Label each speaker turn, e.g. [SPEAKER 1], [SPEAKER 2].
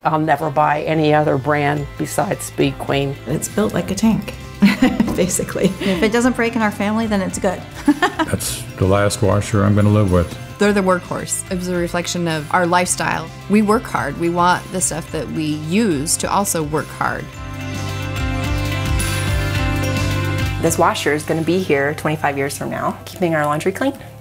[SPEAKER 1] I'll never buy any other brand besides Speed Queen.
[SPEAKER 2] It's built like a tank, basically. If it doesn't break in our family, then it's good.
[SPEAKER 3] That's the last washer I'm going to live with.
[SPEAKER 4] They're the workhorse. It was a reflection of our lifestyle. We work hard. We want the stuff that we use to also work hard.
[SPEAKER 5] This washer is going to be here 25 years from now, keeping our laundry clean.